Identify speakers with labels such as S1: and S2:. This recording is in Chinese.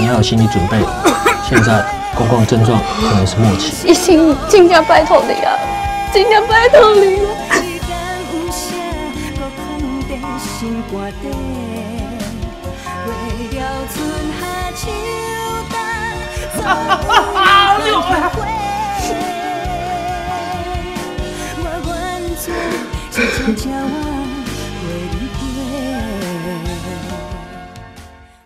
S1: 要有心理准备。现在公公的症状可能是末期。
S2: 医生，真正拜托你啊，真正拜托你啊！